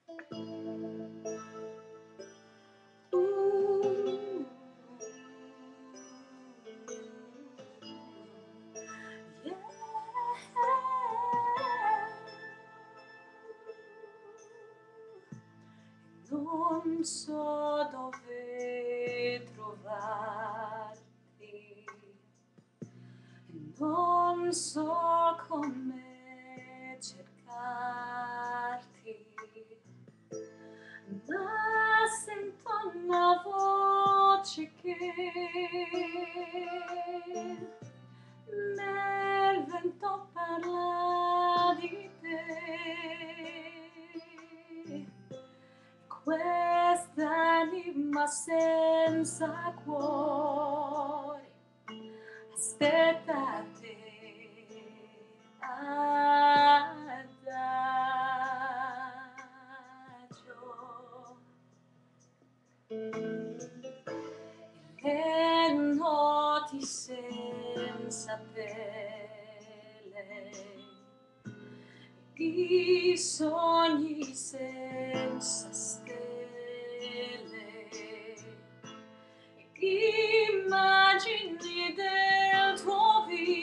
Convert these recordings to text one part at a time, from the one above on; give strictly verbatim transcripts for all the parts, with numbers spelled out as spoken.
Non so dove trovarti, non so come cercarti, ma sento una voce che nel vento parla di te. Quest'anima senza cuore aspetta te, adagio. Le noti senza pelle, i sogni senza stelle, immagini del tuo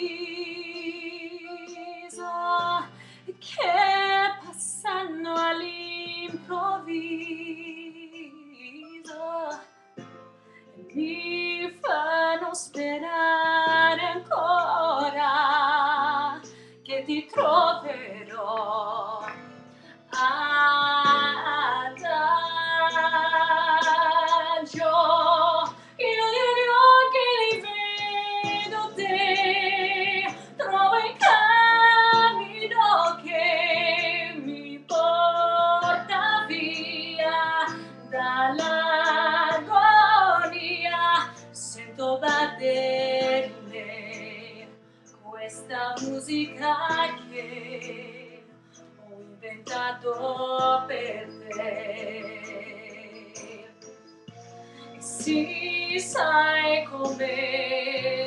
viso che passano all'improvviso e mi fanno sperare ancora che ti troverò. Adagio, io gli occhi li vedo te, trovo il cammino che mi porta via dall'agonia. Sento battere in me questa musica che ho inventato per te. E sì, sai com'è